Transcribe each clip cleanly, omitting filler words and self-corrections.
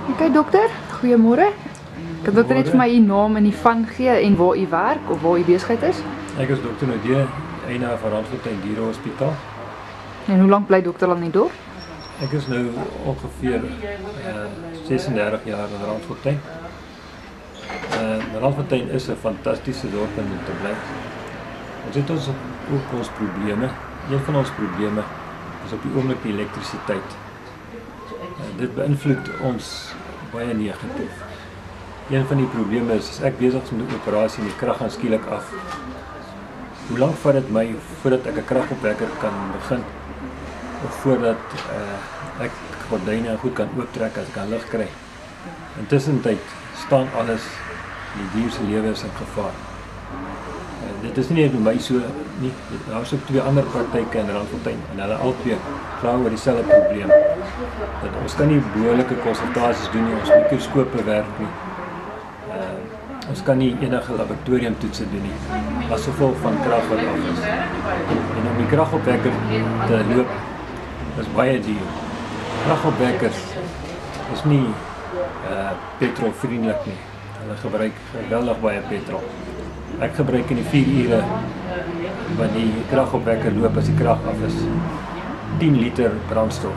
Oké, dokter, goeiemôre. Kan dokter net vir my u naam en die van gee en waar u werk of waar u besigheid is? Ek is dokter Nadee, eienaar van Randfontein Dierehospitaal. En hoe lank bly dokter al in die dorp? Ek is nou ongeveer 36 jaar in Randfontein. Randfontein is 'n fantastiese dorp om te bly. Ons het ook ons probleme. Een van ons probleme is op die oomblik die elektrisiteit. Dit beïnvloed ons baie negatief. Een van die probleme is, as ek besig is met 'n operasie en die krag gaan skielik af. Hoe lank vat dit my voordat ek 'n kragopwekker kan begin? Of voordat ek gordyne goed kan ooptrek as ek aan lig kry? Intussen tyd staan alles, die dier se lewe is in gevaar. Dit is nie net by my so nie. Daar is ook 2 ander praktyke in Randfontein en hulle albei kla oor dieselfde probleem. Dat ons kan nie behoorlike konsultasies doen nie, ons mikroskope werk nie. Ons kan nie enige laboratoriumtoetse doen nie, as gevolg van krag wat af is. En om die kragopwekker te loop is baie duur. Kragopwekkers is nie petrolvriendelik nie. Hulle gebruik geweldig baie petrol. Ek gebruik in die 4 ure wanneer die kragopwekker loop as die krag af is 10 liter brandstof.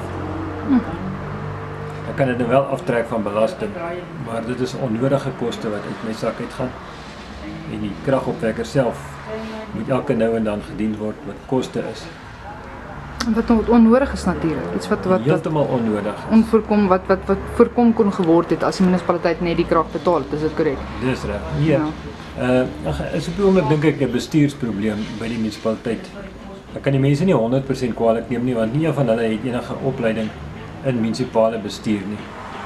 Ek kan dit nou wel aftrek van belasting, maar dit is onnodige koste wat uit my sak uitgaan. En die kragopwekker self moet elke nou en dan gedien word wat koste is. Wat onnodig is natuurlik. Iets wat heeltemal onnodig is. Onvoorkom wat voorkom kon geword het as die munisipaliteit net die krag betaal het, is dit korrek? Dis reg. Nee. Ja. Is op die oomblik dink ek 'n bestuursprobleem by die munisipaliteit. Ek kan die mense nie 100% kwaadlik neem nie, want nie een van hulle het enige opleiding in munisipale bestuur nie.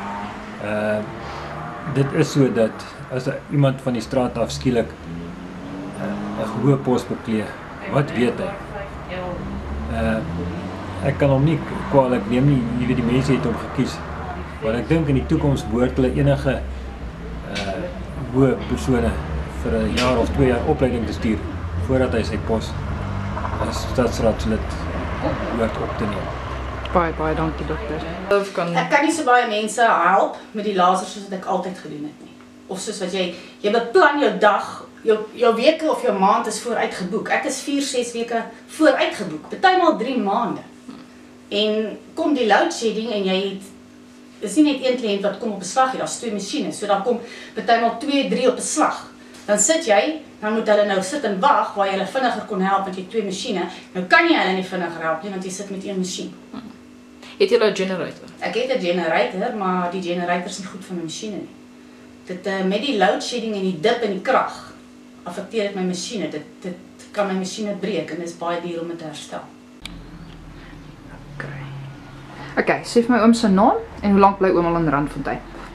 Dit is so dat as iemand van die straat af skielik 'n hoë pos beklee, wat weet hy? Ek kan hom nie kwaadlik neem nie, jy weet die mense het hom gekies. Want ek dink in die toekoms behoort hulle enige hoë persone vir 'n jaar of 2 jaar opleiding te stuur voordat hy sy pos as stadsraadslid behoort op te neem. Baie dankie dokter. Ek kan nie so baie mense help met die laser soos wat ek altyd gedoen het nie. Of soos wat jy beplan jou dag, jou weke of jou maand is vooruit geboek. Ek is 4-6 weke vooruit geboek, partymal 3 maande. En kom die load shedding en jy het, is nie net een kliënt wat kom op 'n slag nie, daar's 2 masjiene, so dan kom partymal 2-3 op 'n slag. Dan sit jy, dan moet hulle nou sit en wag waar jy hulle vinniger kon help met jy 2 masjiene. Nou kan jy hulle nie vinniger help nie want jy sit met 1 masjien. Het jy 'n generator? Ek het 'n generator, maar die generator is nie goed vir my masjiene nie. Dit met die load shedding en die dip in die krag affekteer dit my masjiene. Dit kan my masjiene breek en dit is baie duur om dit te herstel. Okay, sê vir my oom se naam en hoe lank bly oom al in Randfontein?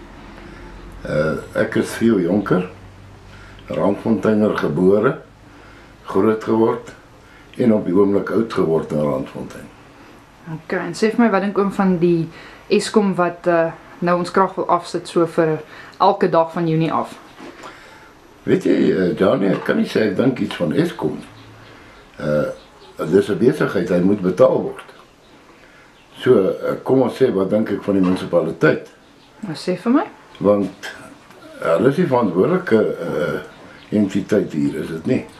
Ek is Theo Jonker, Randfonteiner gebore, groot geword en op die oomblik oud geword in Randfontein. Okay, en sê vir my wat dink oom van die Eskom wat nou ons krag wil afsit so vir elke dag van Junie af? Weet jy, Johnny, ek kan nie sê ek dink iets van Eskom. Dis 'n besigheid, hy moet betaal word. So, kom ons sê, wat dink ek van die munisipaliteit? Nou sê vir my. Want hulle is die verantwoordelike entiteit hier, is dit nie?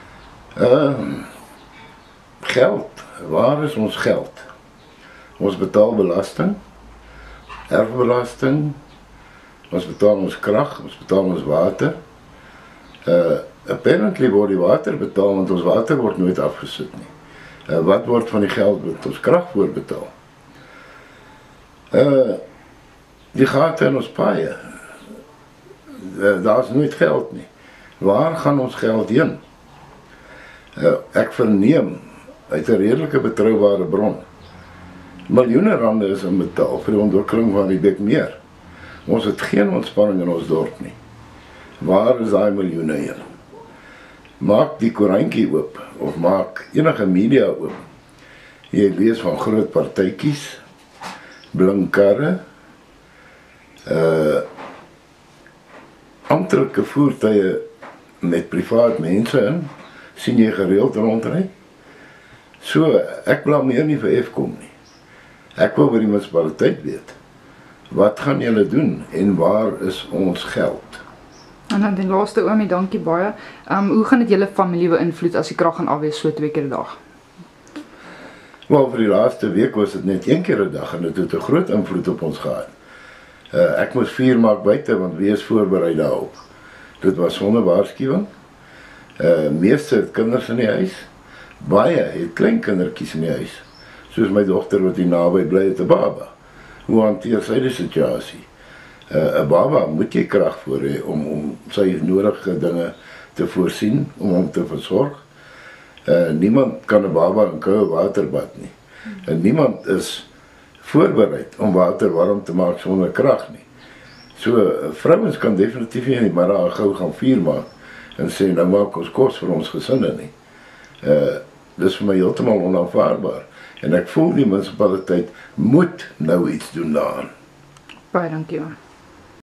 Geld, waar is ons geld? Ons betaal belasting, erfbelasting, ons betaal ons krag, ons betaal ons water. Apparently word die water betaal, want ons water word nooit afgesit nie. Wat word van die geld wat ons krag voorbetaal? Die gate in ons paaie, daar is nooit geld nie. Waar gaan ons geld heen? Ek verneem uit 'n redelike betroubare bron. Miljoene rande is in betaal vir die ontwikkeling van die Bekmeer. Ons het geen ontspanning in ons dorp nie. Waar is daai miljoene heen? Maak die koerantjie oop of maak enige media oop. Jy lees van groot partytjies, blinkkarre, amptelike voertuie met privaat mense in, sien jy gereeld rondry. So, ek blameer nie vir Eskom nie. Ek wil by die munisipaliteit weet, wat gaan julle doen en waar is ons geld? En dan die laaste oomie, dankie baie. Hoe gaan dit julle familie beïnvloed as die krag gaan afwees so 2 keer 'n dag? Wel, vir die laaste week was dit net 1 keer 'n dag en dit het 'n groot invloed op ons gehad. Ek moes vuur maak buite want wees voorberei daarop. Dit was sonder waarskuwing. Meeste het kinders in die huis. Baie het kleinkindertjies in die huis. Soos my dogter wat hier naby bly het 'n baba. Hoe hanteer sy die situasie? 'n Baba moet jy krag voor hê om sy nodige dinge te voorsien, om hom te versorg. Niemand kan 'n baba in koue water bad nie. En niemand is voorbereid om water warm te maak sonder krag nie. So vrouens kan definitief nie in die middag gou gaan vuur maak en sê nou maak ons kos vir ons gesinne nie. Dis vir my heeltemal onaanvaarbaar en ek voel die munisipaliteit moet nou iets doen daaraan. Baie dankie man.